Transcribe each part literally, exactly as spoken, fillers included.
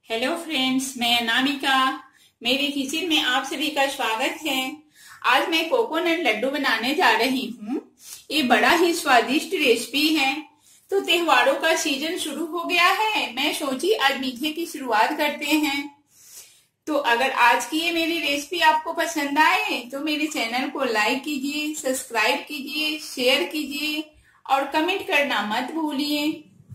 Hello friends, मैं अनामिका। मेरे kitchen में आप सभी का स्वागत है। आज मैं कोकोनट लड्डू बनाने जा रही हूँ। ये बड़ा ही स्वादिष्ट रेसिपी है। तो त्योहारों का सीजन शुरू हो गया है, मैं सोची आज मीठे की शुरुआत करते हैं। तो अगर आज की ये मेरी रेसिपी आपको पसंद आए तो मेरे चैनल को लाइक कीजिए, सब्सक्राइब कीजिए, शेयर कीजिए और कमेंट करना मत भूलिए।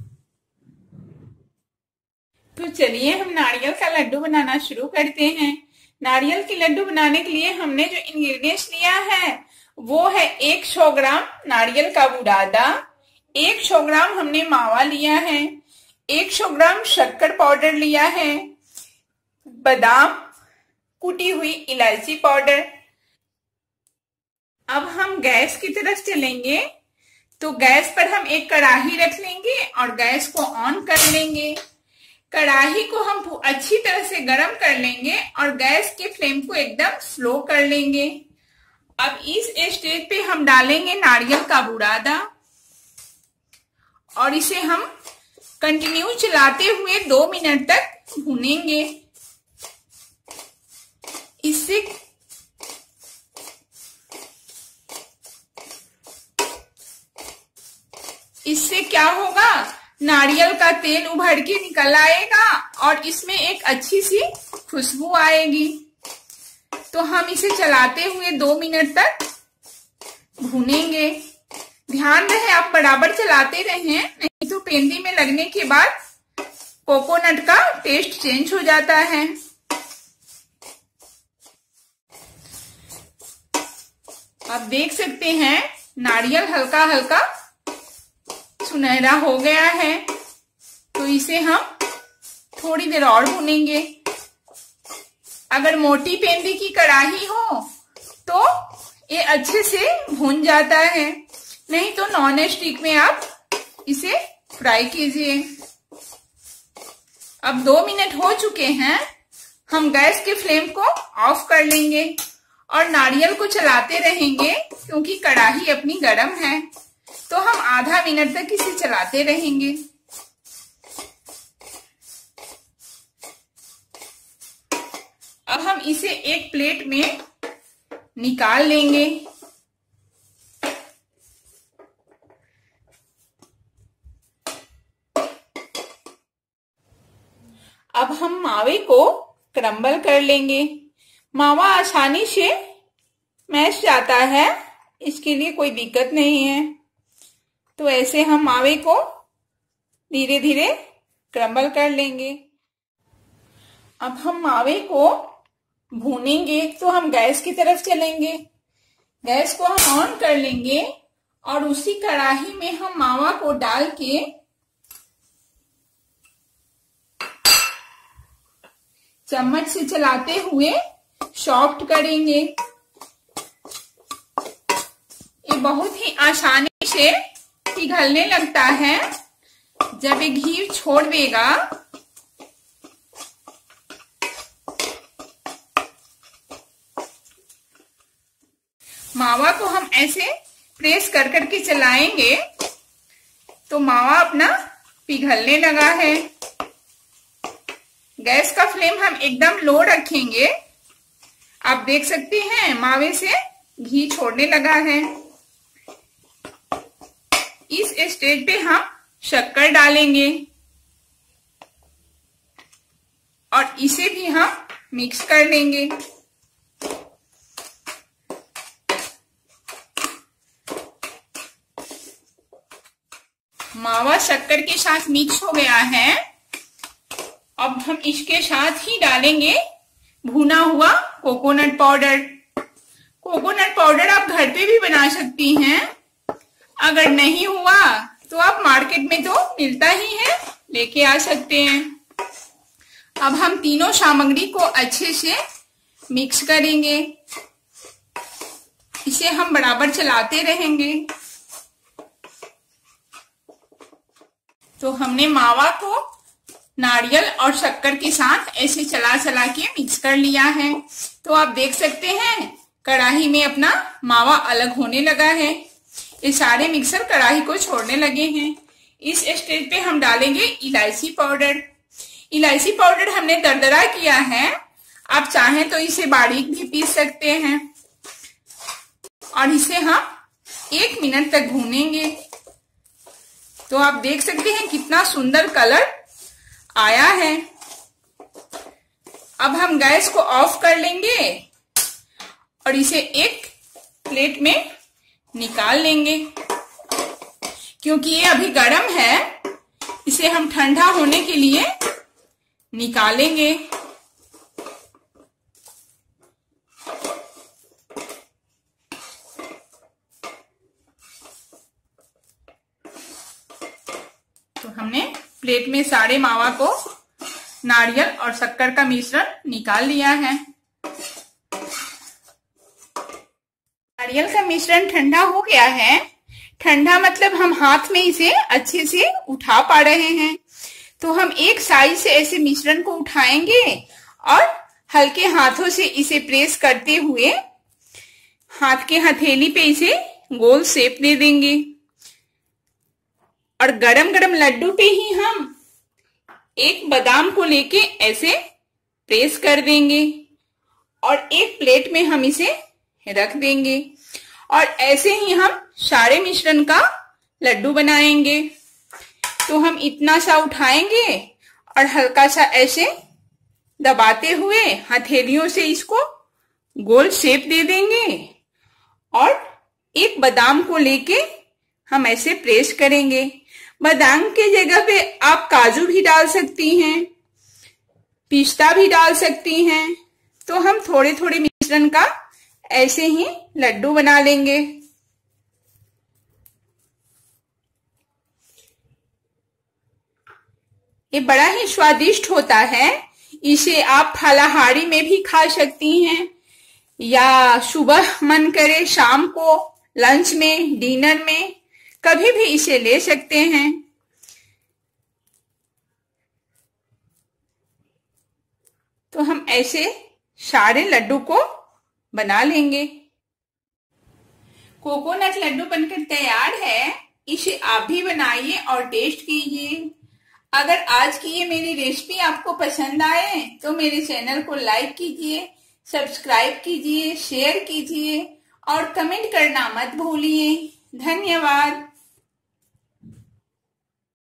तो चलिए हम नारियल का लड्डू बनाना शुरू करते हैं। नारियल के लड्डू बनाने के लिए हमने जो इंग्रेडिएंट्स लिया है वो है एक सौ ग्राम नारियल का बुरादा, एक सौ ग्राम हमने मावा लिया है, एक सौ ग्राम शक्कर पाउडर लिया है, बादाम, कुटी हुई इलायची पाउडर। अब हम गैस की तरफ चलेंगे। तो गैस पर हम एक कढ़ाई रख लेंगे और गैस को ऑन कर लेंगे। कढ़ाई को हम अच्छी तरह से गरम कर लेंगे और गैस के फ्लेम को एकदम स्लो कर लेंगे। अब इस स्टेज पे हम डालेंगे नारियल का बुरादा और इसे हम कंटिन्यू चलाते हुए दो मिनट तक भूनेंगे। इससे इससे क्या होगा, नारियल का तेल उभर के निकल आएगा और इसमें एक अच्छी सी खुशबू आएगी। तो हम इसे चलाते हुए दो मिनट तक भूनेंगे। ध्यान रहे आप बराबर चलाते रहें, नहीं तो पेंदी में लगने के बाद कोकोनट का टेस्ट चेंज हो जाता है। आप देख सकते हैं नारियल हल्का हल्का सुनहरा हो गया है। तो इसे हम थोड़ी देर और भूनेंगे। अगर मोटी पेंदी की कढ़ाई हो तो ये अच्छे से भून जाता है, नहीं तो नॉन स्टिक में आप इसे फ्राई कीजिए। अब दो मिनट हो चुके हैं, हम गैस के फ्लेम को ऑफ कर लेंगे और नारियल को चलाते रहेंगे क्योंकि कढ़ाई अपनी गर्म है। तो हम आधा मिनट तक इसे चलाते रहेंगे। अब हम इसे एक प्लेट में निकाल लेंगे। अब हम मावे को क्रम्बल कर लेंगे। मावा आसानी से मैश जाता है, इसके लिए कोई दिक्कत नहीं है। तो ऐसे हम मावे को धीरे धीरे क्रम्बल कर लेंगे। अब हम मावे को भूनेंगे। तो हम गैस की तरफ चलेंगे। गैस को हम ऑन कर लेंगे और उसी कढ़ाई में हम मावा को डाल के चम्मच से चलाते हुए सॉफ्ट करेंगे। ये बहुत ही आसानी से पिघलने लगता है। जब ये घी छोड़ देगा मावा को हम ऐसे प्रेस कर करके चलाएंगे तो मावा अपना पिघलने लगा है। गैस का फ्लेम हम एकदम लो रखेंगे। आप देख सकते हैं मावे से घी छोड़ने लगा है। इस स्टेज पे हम शक्कर डालेंगे और इसे भी हम मिक्स कर लेंगे। मावा शक्कर के साथ मिक्स हो गया है। अब हम इसके साथ ही डालेंगे भुना हुआ कोकोनट पाउडर। कोकोनट पाउडर आप घर पे भी बना सकती हैं। अगर नहीं हुआ तो आप मार्केट में तो मिलता ही है, लेके आ सकते हैं। अब हम तीनों सामग्री को अच्छे से मिक्स करेंगे। इसे हम बराबर चलाते रहेंगे। तो हमने मावा को नारियल और शक्कर के साथ ऐसे चला चला के मिक्स कर लिया है। तो आप देख सकते हैं कढ़ाई में अपना मावा अलग होने लगा है। ये सारे मिक्सर कढ़ाई को छोड़ने लगे हैं। इस स्टेज पे हम डालेंगे इलायची पाउडर। इलायची पाउडर हमने दरदरा किया है, आप चाहें तो इसे बारीक भी पीस सकते हैं। और इसे हम एक मिनट तक भूनेंगे। तो आप देख सकते हैं कितना सुंदर कलर आया है। अब हम गैस को ऑफ कर लेंगे और इसे एक प्लेट में निकाल लेंगे। क्योंकि ये अभी गर्म है, इसे हम ठंडा होने के लिए निकालेंगे। तो हमने प्लेट में सारे मावा को, नारियल और शक्कर का मिश्रण निकाल लिया है। नारियल का मिश्रण ठंडा हो गया है। ठंडा मतलब हम हाथ में इसे अच्छे से उठा पा रहे हैं। तो हम एक साइड से ऐसे मिश्रण को उठाएंगे और हल्के हाथों से इसे प्रेस करते हुए हाथ के हथेली पे इसे गोल शेप दे देंगे। और गरम गरम लड्डू पे ही हम एक बादाम को लेके ऐसे प्रेस कर देंगे और एक प्लेट में हम इसे रख देंगे। और ऐसे ही हम सारे मिश्रण का लड्डू बनाएंगे। तो हम इतना सा उठाएंगे और हल्का सा ऐसे दबाते हुए हथेलियों से इसको गोल शेप दे देंगे और एक बादाम को लेके हम ऐसे प्रेस करेंगे। बादाम के जगह पे आप काजू भी डाल सकती हैं, पिस्ता भी डाल सकती हैं। तो हम थोड़े थोड़े मिश्रण का ऐसे ही लड्डू बना लेंगे। ये बड़ा ही स्वादिष्ट होता है। इसे आप फलाहारी में भी खा सकती हैं या सुबह मन करे शाम को लंच में, डिनर में, कभी भी इसे ले सकते हैं। तो हम ऐसे सारे लड्डू को बना लेंगे। कोकोनट लड्डू बनकर तैयार है। इसे आप भी बनाइए और टेस्ट कीजिए। अगर आज की ये मेरी रेसिपी आपको पसंद आए तो मेरे चैनल को लाइक कीजिए, सब्सक्राइब कीजिए, शेयर कीजिए और कमेंट करना मत भूलिए। धन्यवाद।